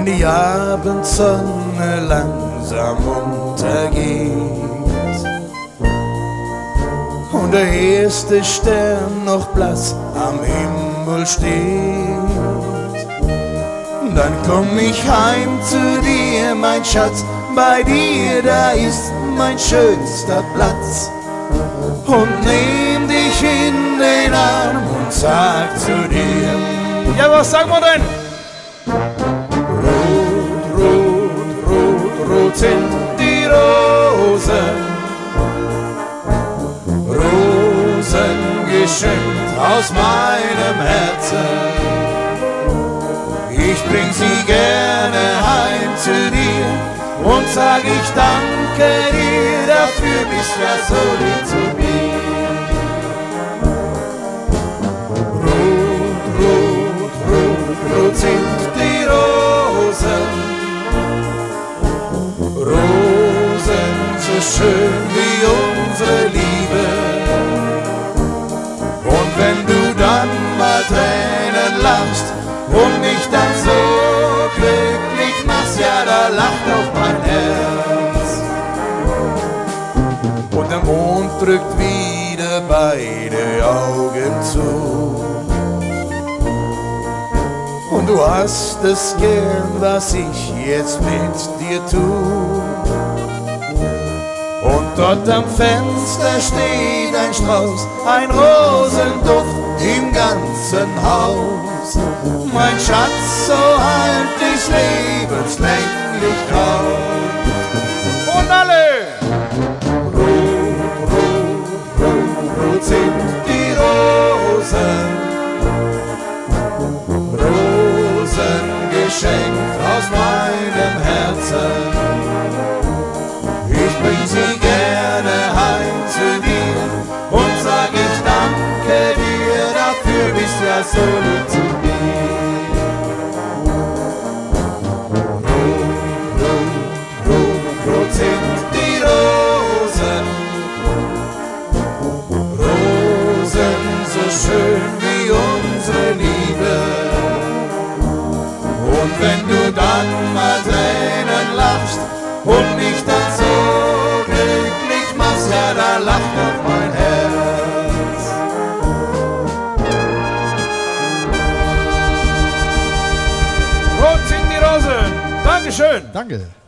wenn die Abendsonne langsam untergeht und der erste Stern noch blass am Himmel steht, dann komm ich heim zu dir, mein Schatz, bei dir, da ist mein schönster Platz, und nehm dich in den Arm und sag zu dir: Ja, was sagen wir denn? Rot, rot, rot, rot sind die Rosen, Rosen geschenkt aus meinem Herzen. Ich bring sie gerne heim zu dir und sag, ich danke dir, dafür bist ja so lieb zu mir. Rot, rot, rot, rot sind die Rosen, Rosen so schön wie unsere Liebe. Und wenn du dann mal Tränen lachst und mich dann so glücklich machst, ja, da lacht auch mein Herz. Und der Mond drückt wieder beide Augen zu, und du hast es gern, was ich jetzt mit dir tu. Und dort am Fenster steht ein Strauß, ein Rosenduft im ganzen Haus. Mein Schatz, so halt ich's lebenslänglich aus. Und alle! Rot, rot, rot, rot sind die Rosen, Rosen geschenkt aus meinem Herzen. Ich bring sie gerne heim zu dir und sag, ich danke dir, dafür bist ja so lieb zu mir. Rot, rot, rot, rot sind die Rosen, Rosen so schön wie unsere Liebe. Und wenn du dann mal Tränen lachst und mich dann so glücklich machst, ja, da lacht auch mein Herz. Rot sind die Rosen. Dankeschön. Danke.